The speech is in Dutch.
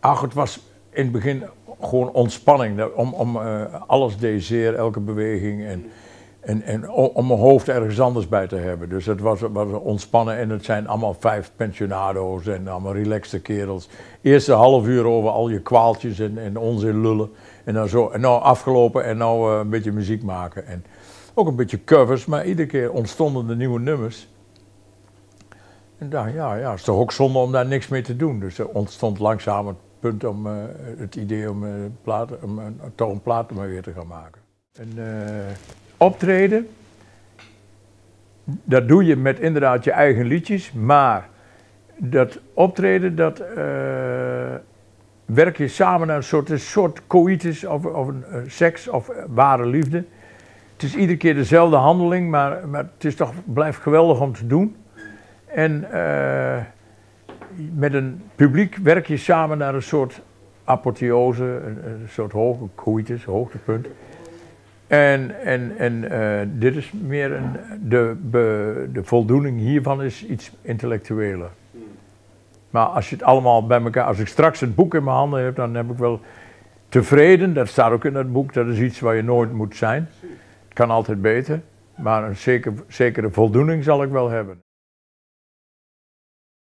Ach, het was in het begin gewoon ontspanning. Alles deed zeer, elke beweging. En om mijn hoofd ergens anders bij te hebben. Dus het was ontspannen en het zijn allemaal 5 pensionado's en allemaal relaxte kerels. Eerste half uur over al je kwaaltjes en onzin lullen. En dan zo, en nou afgelopen en nou een beetje muziek maken. En ook een beetje covers, maar iedere keer ontstonden er nieuwe nummers. En dacht, ja, het is toch ook zonde om daar niks mee te doen. Dus er ontstond langzaam het punt om het idee om toch een plaat maar weer te gaan maken. En, optreden, dat doe je met inderdaad je eigen liedjes, maar dat optreden, dat werk je samen naar een soort coïtus of een seks of ware liefde. Het is iedere keer dezelfde handeling, maar het is toch, blijft geweldig om te doen. En met een publiek werk je samen naar een soort apotheose, een soort hoge coïtus, hoogtepunt. En dit is meer de voldoening hiervan is iets intellectueler. Maar als je het allemaal bij elkaar, als ik straks het boek in mijn handen heb, dan heb ik wel tevreden, dat staat ook in het boek, dat is iets waar je nooit moet zijn. Het kan altijd beter, maar een zekere voldoening zal ik wel hebben.